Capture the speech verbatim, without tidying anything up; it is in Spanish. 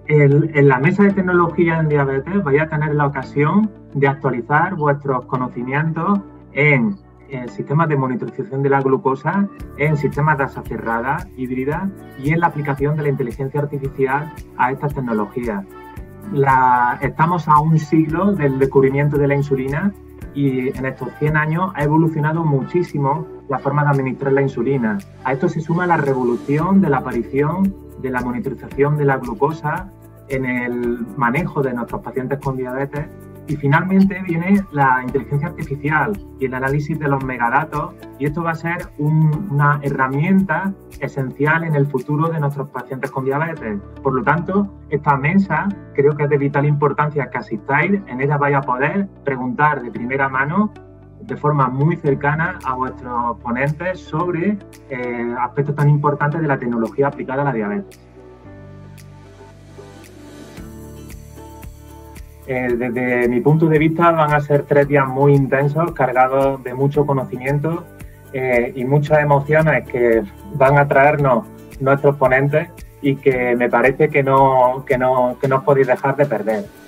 El, en la mesa de tecnología en diabetes vais a tener la ocasión de actualizar vuestros conocimientos en, en sistemas de monitorización de la glucosa, en sistemas de asa cerrada, híbrida y en la aplicación de la inteligencia artificial a estas tecnologías. La, estamos a un siglo del descubrimiento de la insulina y en estos cien años ha evolucionado muchísimo la forma de administrar la insulina. A esto se suma la revolución de la aparición de la monitorización de la glucosa en el manejo de nuestros pacientes con diabetes y finalmente viene la inteligencia artificial y el análisis de los megadatos y esto va a ser un, una herramienta esencial en el futuro de nuestros pacientes con diabetes. Por lo tanto, esta mesa creo que es de vital importancia que asistáis, en ella vais a poder preguntar de primera mano de forma muy cercana a vuestros ponentes sobre eh, aspectos tan importantes de la tecnología aplicada a la diabetes. Eh, desde mi punto de vista van a ser tres días muy intensos, cargados de mucho conocimiento eh, y muchas emociones que van a traernos nuestros ponentes y que me parece que no, que no, que no os podéis dejar de perder.